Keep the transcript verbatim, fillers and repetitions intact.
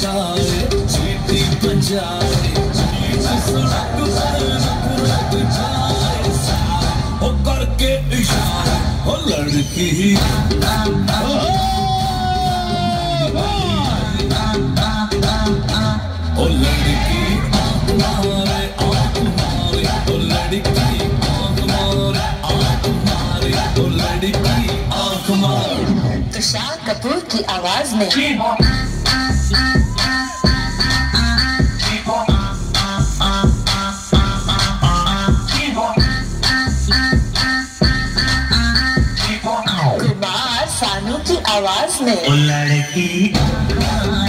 जाए सीटी बजाए सड़क पर लग जाए ओ करके इशारा ओ लड़की ओ लड़की आँख मारे आँख मारे ओ लड़की आँख मारे आँख मारे ओ लड़की आँख मारे। तुषार कपूर की आवाज में कुमार सानू की आवाज में ओ लड़की